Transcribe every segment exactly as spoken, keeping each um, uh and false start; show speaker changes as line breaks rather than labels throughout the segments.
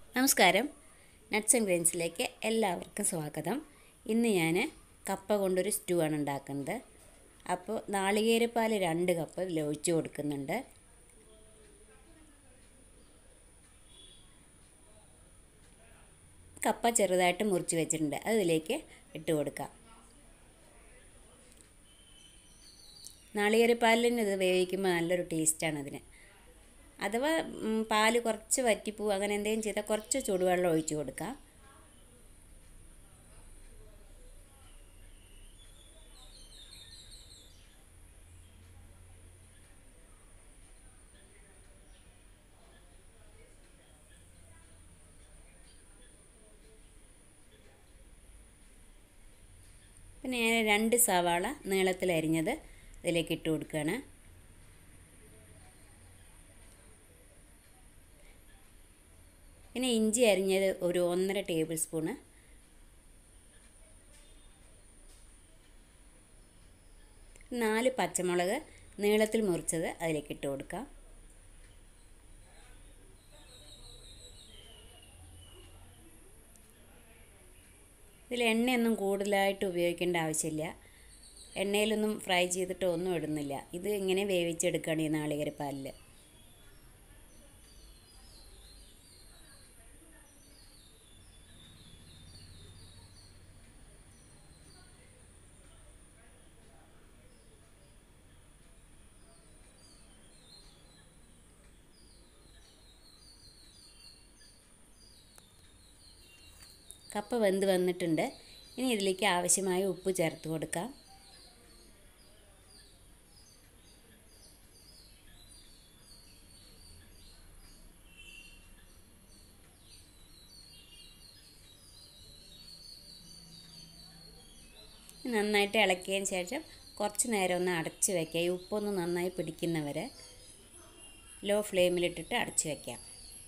നമസ്കാരം. Nuts and ഗ്രെയിൻസിലേക്ക് എല്ലാവർക്കും സ്വാഗതം. ഇന്ന് ഞാൻ കപ്പ കൊണ്ടൊരു സ്റ്റൂ ആണ് ഉണ്ടാക്കുന്നത്. അപ്പോൾ നാളികേരപ്പാൽ രണ്ട് കപ്പ് ഇതിൽ ഒഴിച്ച് കൊടുക്കുന്നുണ്ട്. കപ്പ ചെറുതായിട്ട് മുറിച്ച് വെച്ചിട്ടുണ്ട്, അത് ഇതിലേക്ക് ഇട്ട് കൊടുക്കാം. നാളികേരപ്പാലിന് ഇത് വേവിക്കുമ്പോൾ നല്ലൊരു ടേസ്റ്റാണ് അതിന്. അഥവാ പാൽ കുറച്ച് വറ്റിപ്പോവും അങ്ങനെ എന്തെങ്കിലും ചെയ്താൽ കുറച്ച് ചൂടുവെള്ളം ഒഴിച്ച് കൊടുക്കാം. പിന്നെ ഞാൻ രണ്ട് സവാള നീളത്തിൽ അരിഞ്ഞത് ഇതിലേക്ക് ഇട്ട് കൊടുക്കുകയാണ്. പിന്നെ ഇഞ്ചി അരിഞ്ഞത് ഒരു ഒന്നര ടേബിൾ സ്പൂണ്, നാല് പച്ചമുളക് നീളത്തിൽ മുറിച്ചത് അതിലേക്ക് ഇട്ട് കൊടുക്കാം. ഇതിൽ എണ്ണയൊന്നും കൂടുതലായിട്ട് ഉപയോഗിക്കേണ്ട ആവശ്യമില്ല. എണ്ണയിലൊന്നും ഫ്രൈ ചെയ്തിട്ടോ ഒന്നും ഇടുന്നില്ല. ഇത് ഇങ്ങനെ വേവിച്ചെടുക്കുകയാണ് ഈ നാളികേരപ്പാലിൽ. കപ്പ വെന്ത് വന്നിട്ടുണ്ട്. ഇനി ഇതിലേക്ക് ആവശ്യമായ ഉപ്പ് ചേർത്ത് കൊടുക്കാം. നന്നായിട്ട് ഇളക്കിയതിന് ശേഷം കുറച്ച് നേരം ഒന്ന് അടച്ച് വയ്ക്കുക. ഈ ഉപ്പൊന്ന് നന്നായി പിടിക്കുന്നവരെ ലോ ഫ്ലെയിമിലിട്ടിട്ട് അടച്ച് വയ്ക്കാം.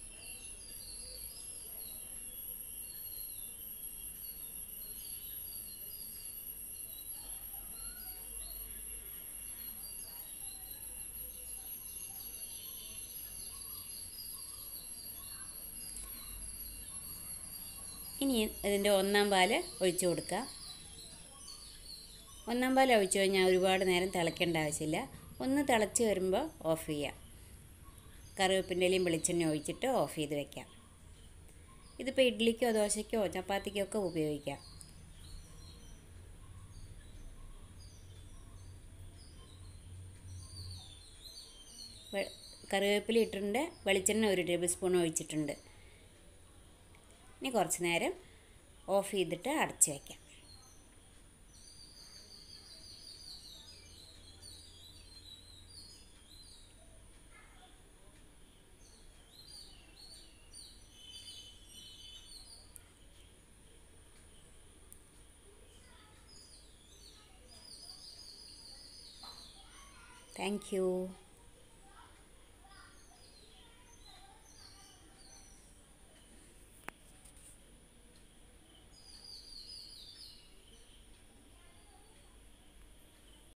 ഇനി ഇതിൻ്റെ ഒന്നാം പാൽ ഒഴിച്ച് കൊടുക്കുക. ഒന്നാം പാൽ ഒഴിച്ച് കഴിഞ്ഞാൽ ഒരുപാട് നേരം തിളയ്ക്കേണ്ട ആവശ്യമില്ല. ഒന്ന് തിളച്ച് വരുമ്പോൾ ഓഫ് ചെയ്യാം. കറിവേപ്പിൻ്റെ ഇലയും വെളിച്ചെണ്ണ ഒഴിച്ചിട്ട് ഓഫ് ചെയ്ത് വയ്ക്കാം. ഇതിപ്പോൾ ഇഡ്ഡലിക്കോ ദോശയ്ക്കോ ചപ്പാത്തിക്കോ ഒക്കെ ഉപയോഗിക്കാം. കറിവേപ്പില ഇട്ടിട്ടുണ്ട്, വെളിച്ചെണ്ണ ഒരു ടേബിൾ സ്പൂൺ ഒഴിച്ചിട്ടുണ്ട്. ഇനി കുറച്ച് നേരം ഓഫ് ചെയ്തിട്ട് അടച്ച് വയ്ക്കാം. Thank U.